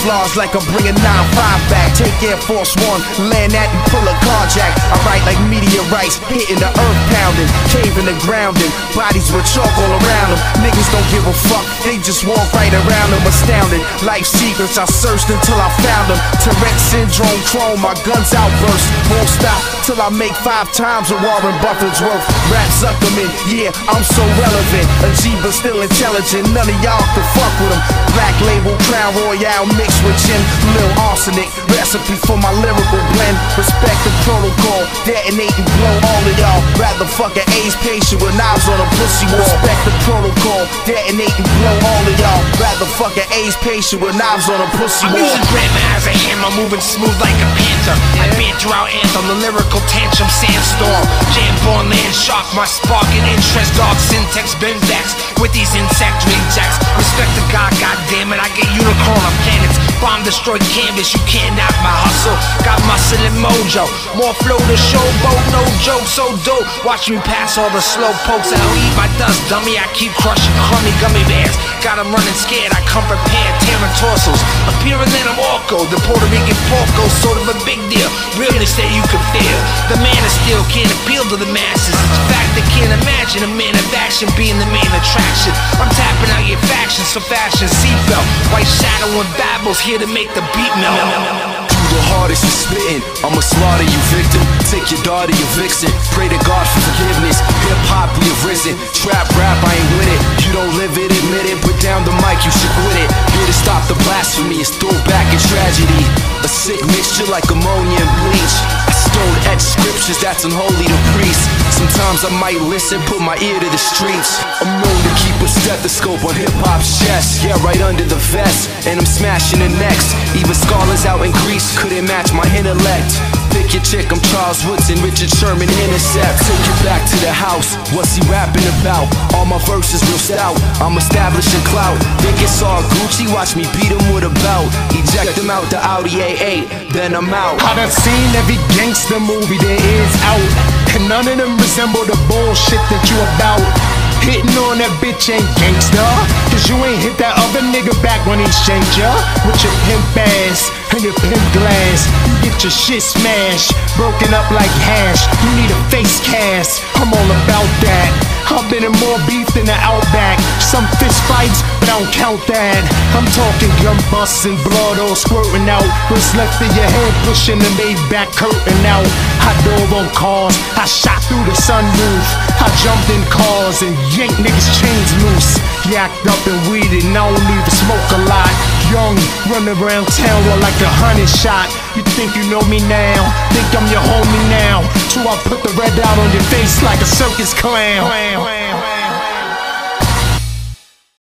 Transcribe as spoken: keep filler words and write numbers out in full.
camouflage like I'm bringing nine five back. Take Air Force One, land that and pull a carjack. I write like meteorites, hitting the earth pounding, caving the grounding, bodies with chalk all around them. Niggas don't give a fuck, they just walk right around them, astounded. Life secrets, I searched until I found them. Tourette syndrome, chrome, my guns outburst. Won't stop till I make five times of Warren Buffett's worth. Rap Zuckerman, yeah, I'm so relevant. A G but still intelligent, none of y'all can fuck with him. Black label, Crown Royale mixed with gin, Lil Arsenic, recipe for my lyrical blend. Respect the protocol, detonate and blow all of y'all. Rather fuck an AIDS patient with knives on a pussy wall. Respect the protocol, detonate and blow all of y'all. Rather fuck an AIDS patient with knives on a pussy wall. I'm using grammar as a hammer, moving smooth like a panther. I banter out anthem, the lyrical tantrum, sandstorm. Jam-born land shark, my spark and interest, dog syntax, Benzax with these insect rejects. Respect the God, goddammit, I get unicorn on planets. Bomb destroyed canvas, you can't knock my hustle. Got muscle and mojo, more flow to showboat, no joke, so dope. Watch me pass all the slow pokes, I don't eat my dust, dummy. I keep crushing crummy gummy bears. Got 'em running scared, I come prepared, tearing torsos. Appearing then I'm Orko, the Puerto Rican porco, sort of a big deal. Realness that you can feel. The man of steel can't appeal to the masses. It's a fact they can't imagine a man of action being the main attraction. I'm tapping out your factions, so fashion seatbelt. White shadow and babbles here to make the beat melt. The hardest you spittin', I'ma slaughter you victim. Take your daughter, your vixen. Pray to God for forgiveness. Hip hop, we have risen. Trap rap, I ain't with it. You don't live it, admit it. Put down the mic, you should quit it. Here to stop the blasphemy, it's throwback and tragedy. A sick mixture like ammonia and bleach. I stone etched scriptures that's unholy to priests. Sometimes I might listen, put my ear to the streets. I'm known to keep a stethoscope on hip hop's chest. Yeah, right under the vest, and I'm smashing the next. Even scholars out in Greece couldn't match my intellect. Pick your chick, I'm Charles Woodson, Richard Sherman, intercept. Take it back to the house, what's he rapping about? All my verses real stout, I'm establishing clout. Think it's all Gucci, watch me beat him with a belt. Eject him out the Audi A eight, then I'm out. I done seen every gangster movie there is out, and none of them resemble the bullshit that you about. Hitting on that bitch ain't gangsta, cause you ain't hit that other nigga back when he shanked ya. With your pimp ass and your pimp glass, you get your shit smashed, broken up like hash. You need a face cast, I'm all about that. I've been in more beef than the Outback. Some fist fights, but I don't count that. I'm talking gun busts and blood all squirting out. What's left of your head pushing the Maybach curtain out. I dove on cars, I shot through the sunroof. I jumped in cars and yanked niggas' chains loose. Yacked up and weeded and I don't even smoke a lot. Young, running around town with like a honey shot. You think you know me now, think I'm your homie now. So I put the red out on your face like a circus clown.